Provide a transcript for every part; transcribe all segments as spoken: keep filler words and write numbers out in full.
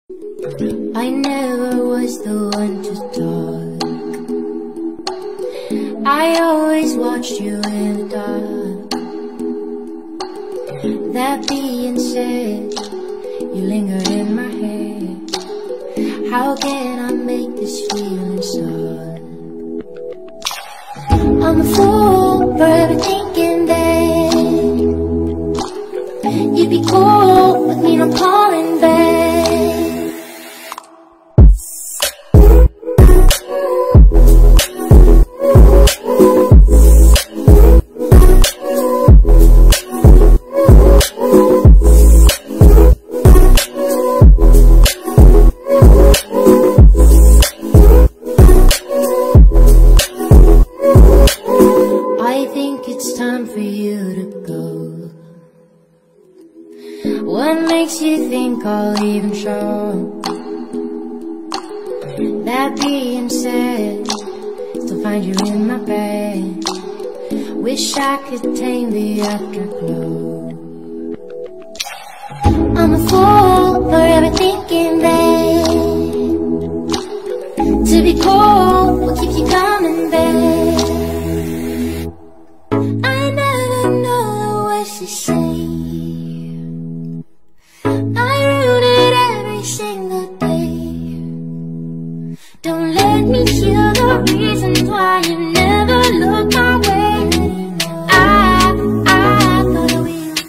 I never was the one to talk. I always watched you in the dark. That being said, you linger in my head. How can I make this feeling stop? I'm a fool for ever thinking that you'd be cool with me not calling back. What makes you think I'll even show? That being said, still find you in my bed. Wish I could tame the afterglow. I'm a fool for ever thinking that to be cold will keep you coming back. I never know what to say. Don't let me hear the reasons why you never look my way. I, I thought we were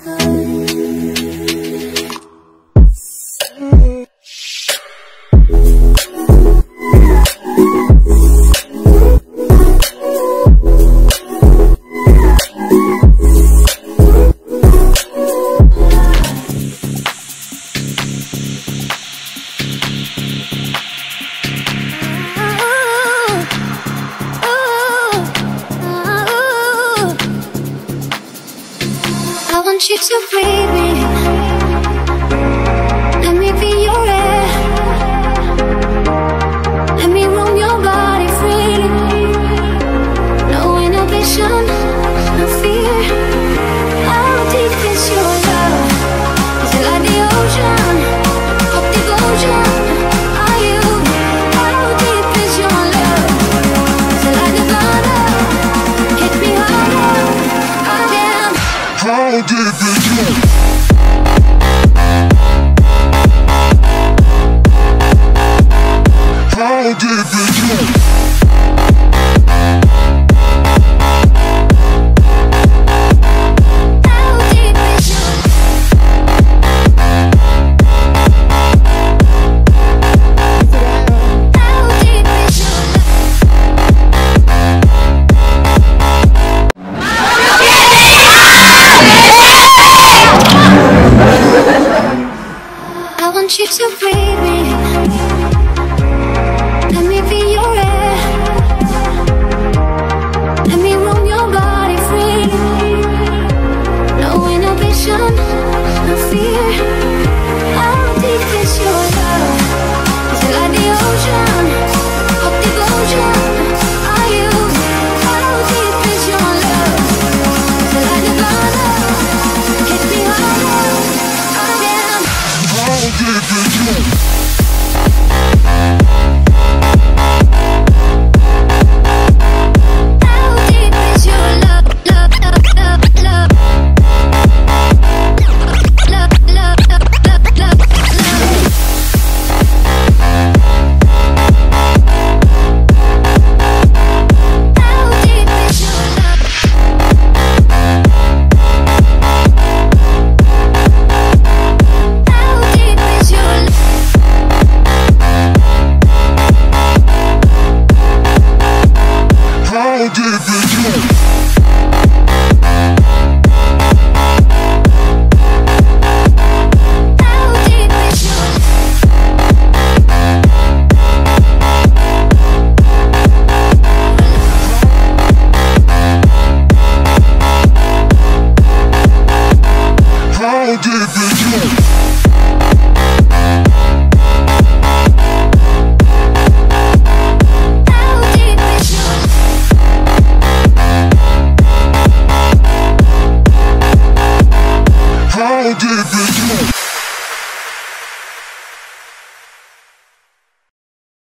I want you to breathe me. Let me be your air. Let me roam your body freely. No inhibition, no fear. How deep is your love? Is it like the ocean of devotion? Are you? How deep is your love? Is it like the thunder? Hit me harder again. How deep is your How deep is your I want you to breathe me.